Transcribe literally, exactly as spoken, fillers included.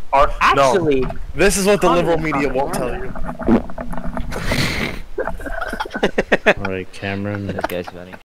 Are, Actually, no. This is what the Congress liberal media won't tell you. Alright, Cameron. This guy's funny.